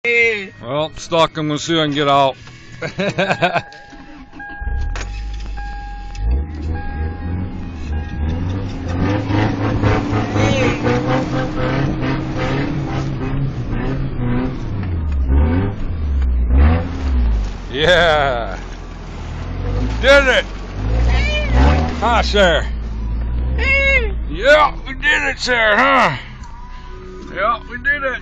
Well, stuck. I'm gonna see if I can get out. Yeah, did it, huh, sir? Yeah, we did it, sir, huh? Yeah, we did it.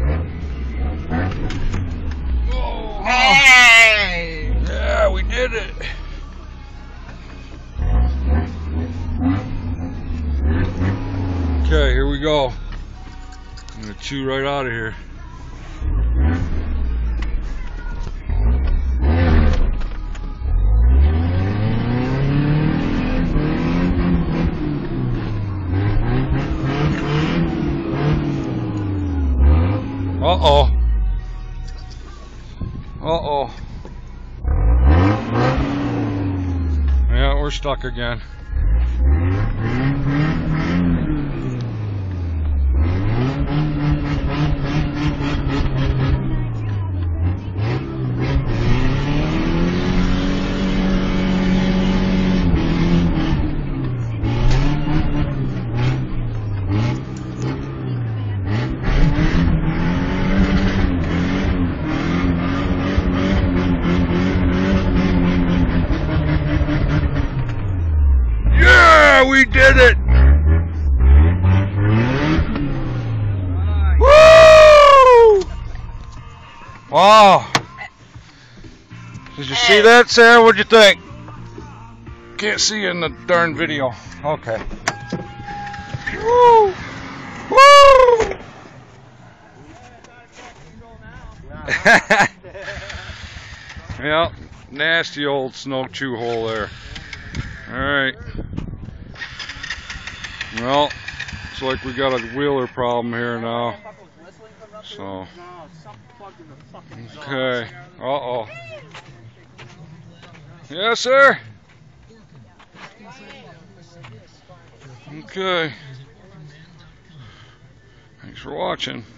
Oh, hey! Yeah, we did it. Okay, here we go. I'm gonna chew right out of here. Uh-oh. Uh-oh. Yeah, we're stuck again. We did it! Woo! Wow! Did you see that, Sarah? What'd you think? Can't see you in the darn video. Okay. Woo! Woo! Yeah, nasty old snow chew hole there. Alright. Well, looks like we got a wheeler problem here now. So, okay. Uh-oh. Yes, sir? Okay. Thanks for watching.